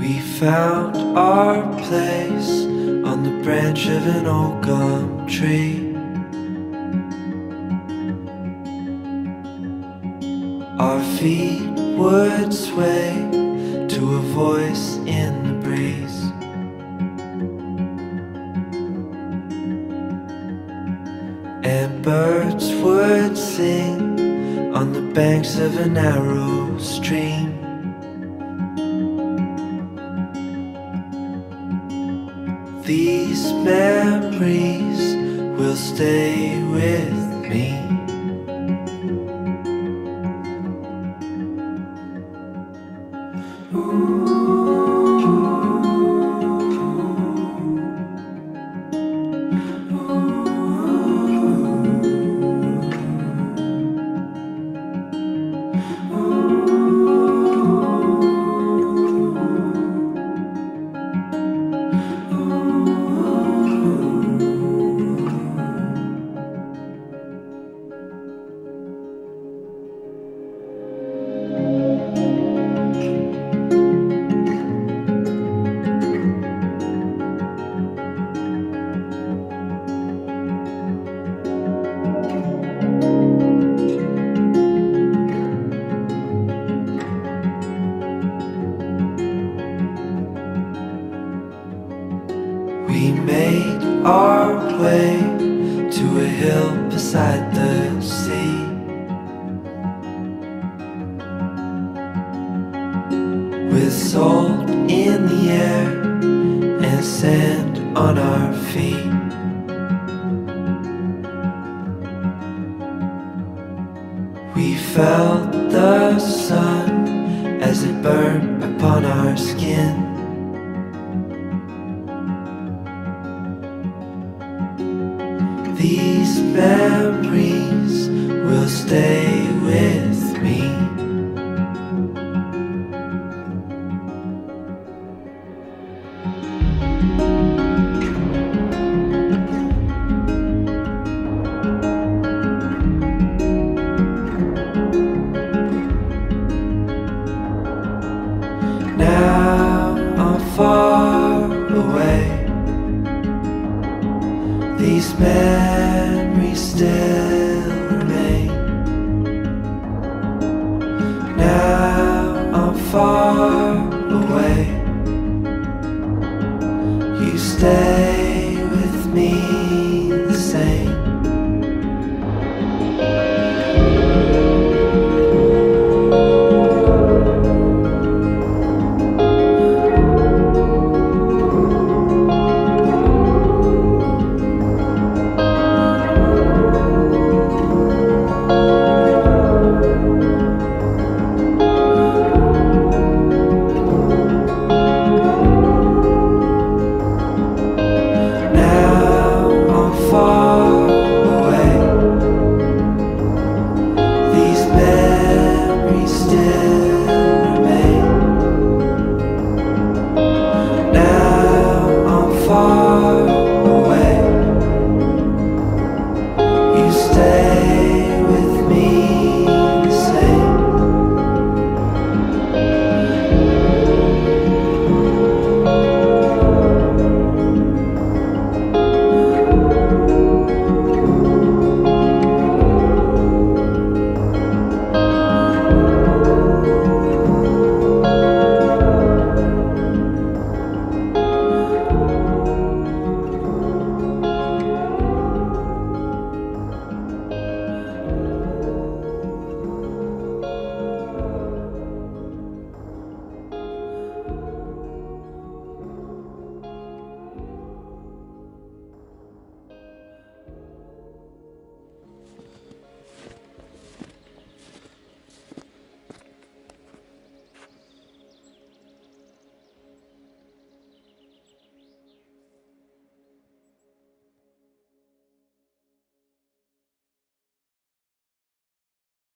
We found our place on the branch of an old gum tree. Our feet would sway to a voice in the breeze. And birds would sing on the banks of a narrow stream. These memories will stay with me. We made our way to a hill beside the sea. With salt in the air and sand on our feet. We felt the sun as it burned upon our skin. These memories will stay with